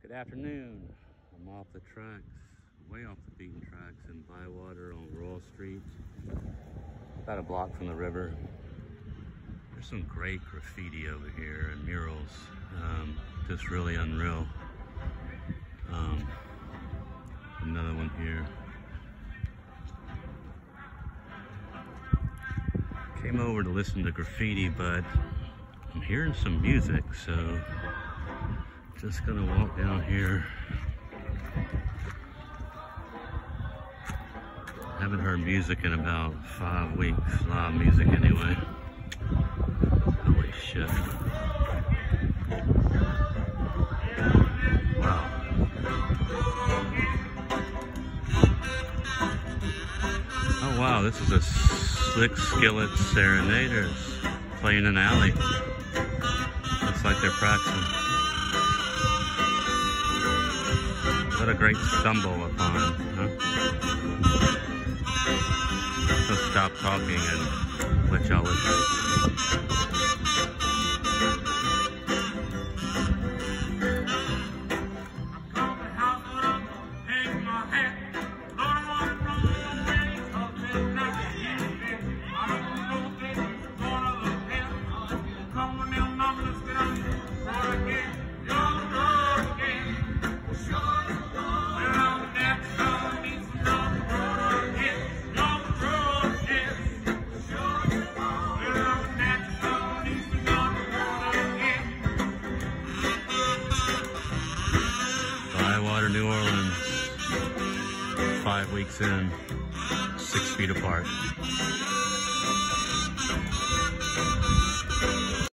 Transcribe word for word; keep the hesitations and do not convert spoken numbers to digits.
Good afternoon. I'm off the tracks, way off the beaten tracks in Bywater on Royal Street, about a block from the river. There's some great graffiti over here and murals, um, just really unreal. Um, another one here. Came over to listen to graffiti, but I'm hearing some music, so just gonna walk down here. Haven't heard music in about five weeks, live music anyway. Holy shit. Wow. Oh wow, this is a Slick Skillet Serenaders playing in an alley. Looks like they're practicing. What a great stumble upon, huh? So stop talking and let y'all listen. Bywater, New Orleans, five weeks in, six feet apart.